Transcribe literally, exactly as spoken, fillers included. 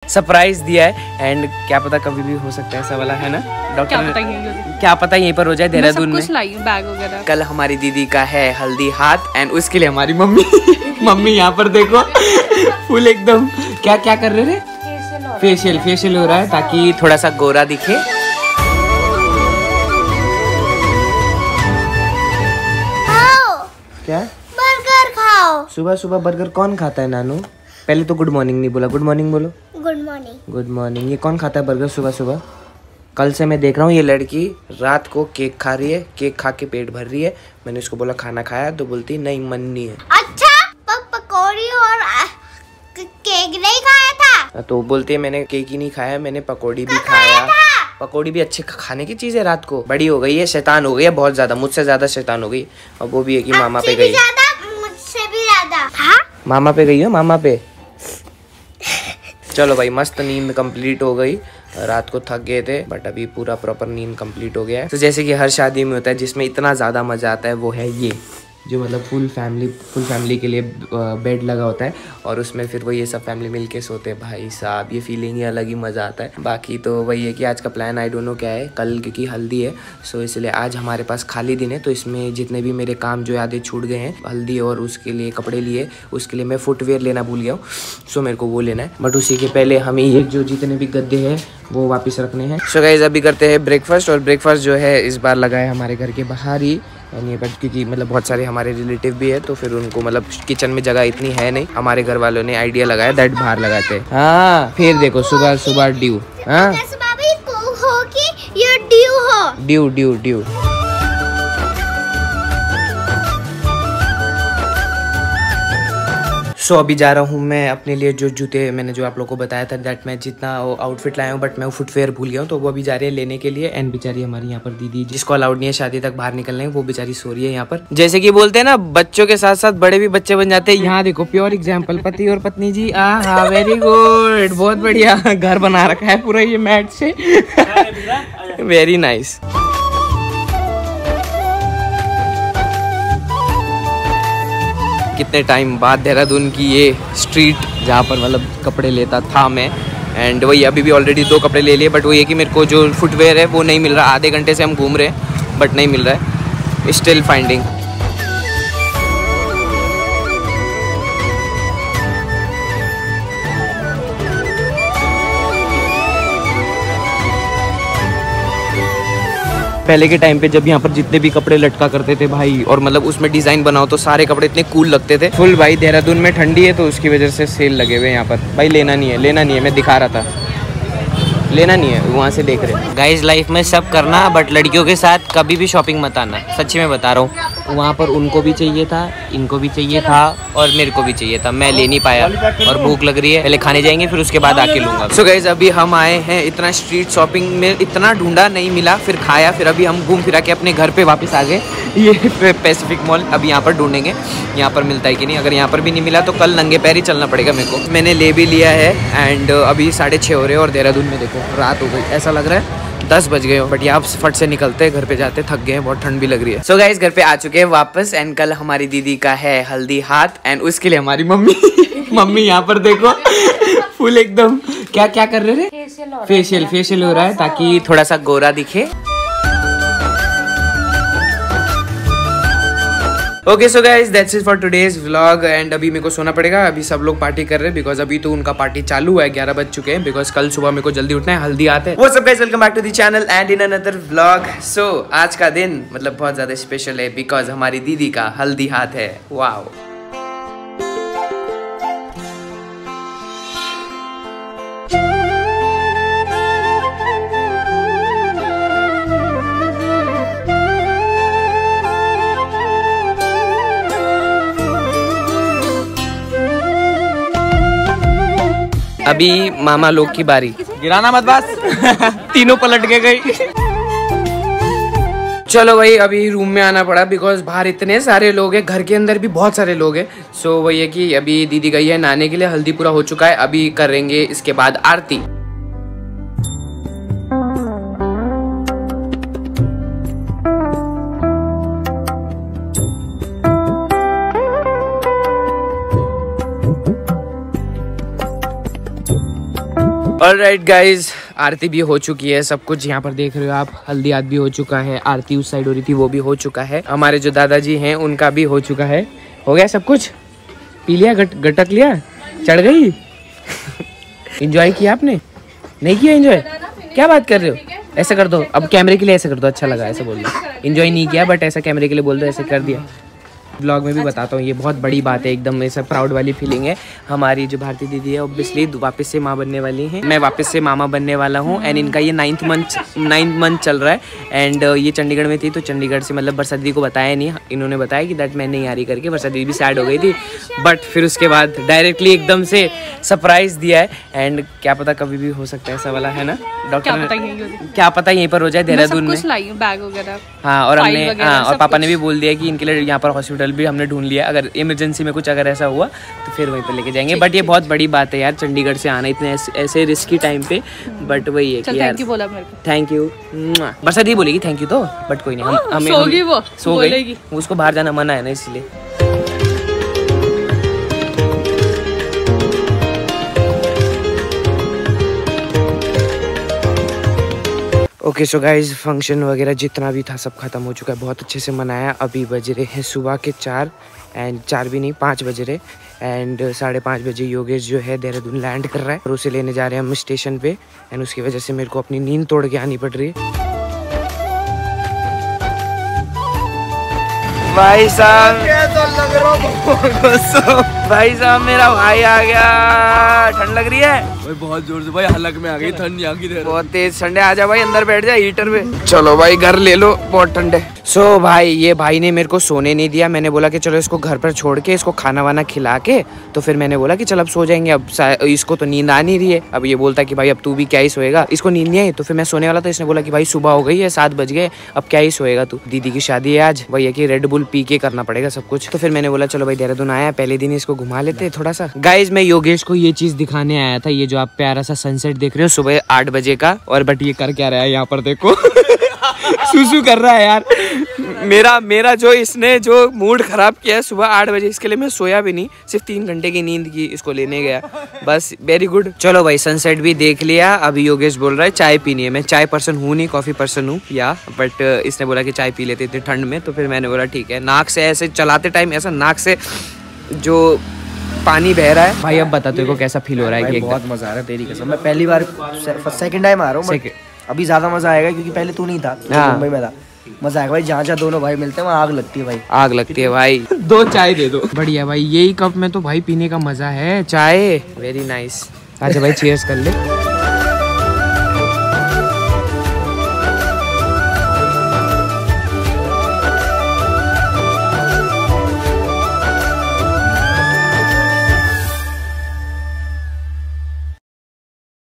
Surprise दिया है and क्या पता कभी भी हो सकता है ऐसा वाला, है ना डॉक्टर? क्या पता, क्या पता यहीं पर हो जाए देहरादून में। बैग वगैरह। कल हमारी दीदी का है हल्दी हाथ एंड उसके लिए हमारी मम्मी मम्मी यहाँ पर देखो फुल एकदम क्या क्या कर रहे थे? फेशियल फेशियल हो रहा है ताकि थोड़ा सा गोरा दिखे। क्या? बर्गर खाओ। सुबह सुबह बर्गर कौन खाता है नानू? पहले तो गुड मॉर्निंग नहीं बोला, गुड मॉर्निंग बोलो। Good morning. Good morning. ये कौन खाता है बर्गर सुबह सुबह? कल से मैं देख रहा हूँ ये लड़की रात को केक खा रही है, केक खा के पेट भर रही है। मैंने उसको बोला खाना खाया तो बोलती नहीं मन नहीं है। अच्छा पकौड़ी और केक नहीं खाया था? तो बोलती है मैंने केक ही नहीं खाया, मैंने पकौड़ी भी खाया। पकौड़ी भी अच्छे खाने की चीज है। रात को बड़ी हो गई है, शैतान हो गई है बहुत ज्यादा, मुझसे ज्यादा शैतान हो गई। और वो भी है कि मामा पे गई, मुझसे भी ज्यादा। मामा पे गई है, मामा पे। चलो भाई मस्त नींद कंप्लीट हो गई। रात को थक गए थे बट अभी पूरा प्रॉपर नींद कंप्लीट हो गया है। तो जैसे कि हर शादी में होता है जिसमें इतना ज़्यादा मज़ा आता है वो है ये जो मतलब फुल फैमिली फुल फैमिली के लिए बेड लगा होता है और उसमें फिर वो ये सब फैमिली मिलके सोते हैं। भाई साहब ये फीलिंग ही अलग ही मज़ा आता है। बाकी तो वही है कि आज का प्लान आई डोंट नो क्या है, कल क्योंकि हल्दी है सो इसलिए आज हमारे पास खाली दिन है। तो इसमें जितने भी मेरे काम जो आधे छूट गए हैं हल्दी और उसके लिए कपड़े लिए, उसके लिए मैं फुटवेयर लेना भूल गया हूँ सो मेरे को वो लेना है। बट उसी के पहले हमें ये जो जितने भी गद्दे हैं वो वापस रखने हैं। सो गाइस अभी करते हैं ब्रेकफास्ट और ब्रेकफास्ट जो है इस बार लगा है हमारे घर के बाहर ही। ये बट क्योंकि मतलब बहुत सारे हमारे रिलेटिव भी है तो फिर उनको मतलब किचन में जगह इतनी है नहीं, हमारे घर वालों ने आइडिया लगाया दैट बाहर लगाते हैं। हाँ फिर देखो सुबह सुबह ड्यू। हाँ dew dew dew so so, अभी जा रहा हूँ मैं अपने लिए जो जूते मैंने जो आप लोगों को बताया था दैट मैं जितना आउटफिट लाया हूँ बट मैं वो फुटवेयर भूल गया हूँ तो वो अभी जा रही है लेने के लिए। एंड बेचारी हमारी यहाँ पर दीदी जिसको अलाउड नहीं है शादी तक बाहर निकलने वो बेचारी सो रही है यहाँ पर। जैसे कि बोलते हैं ना बच्चों के साथ साथ बड़े भी बच्चे बन जाते हैं। यहाँ देखो प्योर एग्जाम्पल पति और पत्नी जी। आ हाँ वेरी गुड, बहुत बढ़िया घर बना रखा है पूरा ये मैट से। Very nice. कितने टाइम बाद देहरादून की ये स्ट्रीट जहाँ पर मतलब कपड़े लेता था मैं एंड वही अभी भी ऑलरेडी दो कपड़े ले लिए बट वो ये कि मेरे को जो फुटवेयर है वो नहीं मिल रहा। आधे घंटे से हम घूम रहे हैं बट नहीं मिल रहा है, स्टिल फाइंडिंग। पहले के टाइम पे जब यहाँ पर जितने भी कपड़े लटका करते थे भाई और मतलब उसमें डिजाइन बनाओ तो सारे कपड़े इतने कूल लगते थे। फुल भाई देहरादून में ठंडी है तो उसकी वजह से सेल लगे हुए यहाँ पर। भाई लेना नहीं है, लेना नहीं है, मैं दिखा रहा था, लेना नहीं है, वहाँ से देख रहे। गाइस लाइफ में सब करना बट लड़कियों के साथ कभी भी शॉपिंग मत आना, सच्ची में बता रहा हूँ। वहाँ पर उनको भी चाहिए था, इनको भी चाहिए था और मेरे को भी चाहिए था, मैं ले नहीं पाया और भूख लग रही है, पहले खाने जाएंगे फिर उसके बाद आके लूँगा। सो गाइस अभी हम आए हैं, इतना स्ट्रीट शॉपिंग में इतना ढूंढा नहीं मिला, फिर खाया, फिर अभी हम घूम फिरा के अपने घर पे वापस आ गए। ये पैसिफिक मॉल अभी यहाँ पर ढूंढेंगे यहाँ पर मिलता है कि नहीं। अगर यहाँ पर भी नहीं मिला तो कल नंगे पैर ही चलना पड़ेगा मेरे को। मैंने ले भी लिया है एंड अभी साढ़े छः हो रहे हैं और देहरादून में देखो रात हो गई, ऐसा लग रहा है दस बज गए हो बट यहाँ फट से निकलते हैं, घर पे जाते थक गए हैं, बहुत ठंड भी लग रही है। सो गाइस घर पे आ चुके हैं वापस एंड कल हमारी दीदी का है हल्दी हाथ एंड उसके लिए हमारी मम्मी मम्मी यहाँ पर देखो फुल एकदम क्या क्या कर रहे थे? फेशियल फेशियल हो रहा है ताकि थोड़ा सा गोरा दिखे। Okay so guys that's it for today's vlog and अभी मेरे को सोना पड़ेगा। अभी सब लोग पार्टी कर रहे हैं बिकॉज अभी तो उनका पार्टी चालू है, ग्यारह बज चुके हैं बिकॉज कल सुबह मेरे को जल्दी उठना है, हल्दी आते हैं। वो सब guys welcome back to the channel and in another vlog. So आज का दिन मतलब बहुत ज्यादा स्पेशल है बिकॉज हमारी दीदी का हल्दी हाथ है। वाओ अभी मामा लोग की बारी, गिराना मत बस तीनों पलट के गई। चलो भाई अभी रूम में आना पड़ा बिकॉज बाहर इतने सारे लोग हैं, घर के अंदर भी बहुत सारे लोग हैं। सो so, वही है कि अभी दीदी गई है नहाने के लिए, हल्दी पूरा हो चुका है, अभी करेंगे इसके बाद आरती। ऑलराइट गाइज, आरती भी हो चुकी है, सब कुछ यहाँ पर देख रहे हो आप। हल्दी आदि भी हो चुका है, आरती उस साइड हो रही थी वो भी हो चुका है। हमारे जो दादाजी हैं उनका भी हो चुका है। हो गया सब कुछ, पी लिया, गट गटक लिया, चढ़ गई। एंजॉय किया आपने? नहीं किया एंजॉय? क्या बात कर रहे हो? ऐसा कर दो, अब कैमरे के लिए ऐसा कर दो, अच्छा लगा ऐसा बोल दो। एंजॉय नहीं किया बट ऐसा कैमरे के लिए बोल दो, ऐसे कर दिया। ब्लॉग में भी बताता हूँ, ये बहुत बड़ी बात है, एकदम ऐसा प्राउड वाली फीलिंग है। हमारी जो भारती दीदी है ऑब्वियसली वापस से माँ बनने वाली हैं, मैं वापस से मामा बनने वाला हूँ। एंड इनका ये नाइन्थ मंथ नाइन्थ मंथ चल रहा है। एंड ये चंडीगढ़ में थी तो चंडीगढ़ से मतलब बरसात दीदी को बताया नहीं, इन्होंने बताया कि दैट मैं नहीं आ रही करके। बरसात दीदी भी सैड हो गई थी बट फिर उसके बाद डायरेक्टली एकदम से सरप्राइज दिया है। एंड क्या पता कभी भी हो सकता है ऐसा वाला, है ना डॉक्टर? क्या पता यहीं पर हो जाए देहरादून में, बैग वगैरह। हाँ, और हमने हाँ और पापा ने भी बोल दिया कि इनके लिए यहाँ पर हॉस्पिटल भी हमने ढूंढ लिया, अगर इमरजेंसी में कुछ अगर ऐसा हुआ तो फिर वहीं पर लेके जाएंगे। बट ये बहुत बड़ी बात है यार, चंडीगढ़ से आना इतने ऐसे रिस्की टाइम पे। बट वही है कि यार थैंक यू। बरसात ही बोलेगी थैंक यू तो, बट कोई नहीं, हम हमें सोगी वो सो गई, उसको बाहर जाना मना है ना इसलिए। ओके सो गाइज, फंक्शन वगैरह जितना भी था सब खत्म हो चुका है, बहुत अच्छे से मनाया। अभी बज रहे हैं सुबह के चार, एंड चार भी नहीं पाँच बज रहे। एंड साढ़े पाँच बजे योगेश जो है देहरादून लैंड कर रहा है और उसे लेने जा रहे हैं हम स्टेशन पे। एंड उसकी वजह से मेरे को अपनी नींद तोड़ के आनी पड़ रही है। भाई साहब तो लग रहा भाई साहब मेरा भाई आ गया। ठंड लग रही है भाई, बहुत जोर से भाई, हलक में आ गई ठंड, यहाँ की बहुत तेज ठंड है। आ जा भाई अंदर बैठ जा हीटर पे। चलो भाई घर ले लो, बहुत ठंड है। सो so, भाई ये भाई ने मेरे को सोने नहीं दिया। मैंने बोला कि चलो इसको घर पर छोड़ के इसको खाना वाना खिला के तो फिर मैंने बोला कि चल अब सो जाएंगे। अब इसको तो नींद आ नहीं रही है। अब ये बोलता कि भाई अब तू भी क्या ही सोएगा, इसको नींद नहीं आई। तो फिर मैं सोने वाला था, इसने बोला कि भाई सुबह हो गई है, सात बज गए, अब क्या ही सोएगा तू, दीदी की शादी है आज, वही है कि रेड बुल पी के करना पड़ेगा सब कुछ। तो फिर मैंने बोला चलो भाई देहरादून आया पहले दिन इसको घुमा लेते हैं थोड़ा सा। गाइज मैं योगेश को ये चीज दिखाने आया था, ये जो आप प्यारा सा सनसेट देख रहे हो सुबह आठ बजे का। और बट ये कर क्या रहा है यहाँ पर देखो सुसु कर रहा है यार। मेरा मेरा जो इसने जो मूड खराब किया है सुबह आठ बजे, इसके लिए मैं सोया भी नहीं, सिर्फ तीन घंटे की नींद की इसको लेने गया बस। Very good. चलो भाई सनसेट भी देख लिया। अभी योगेश बोल रहा है चाय पीनी है। मैं चाय पर्सन हूँ नहीं, कॉफी पर्सन हूँ या, बट इसने बोला कि चाय पी लेते थे ठंड में। तो फिर मैंने बोला ठीक है। नाक से ऐसे चलाते टाइम ऐसा नाक से जो पानी बह रहा है। भाई अब बता तेरे को कैसा फील हो रहा है? कि बहुत मजा आ रहा है तेरी कसम। मैं पहली बार सेकंड टाइम आ रहा हूँ, अभी ज्यादा मजा आएगा क्योंकि पहले तू नहीं था, मुंबई में था। मजा आएगा भाई, जहाँ जहाँ दोनों भाई मिलते हैं वहाँ आग लगती है भाई, आग लगती है भाई। दो चाय दे दो। बढ़िया भाई, यही कप में तो भाई पीने का मजा है चाय। Very nice. अच्छा भाई चीयर्स कर ले।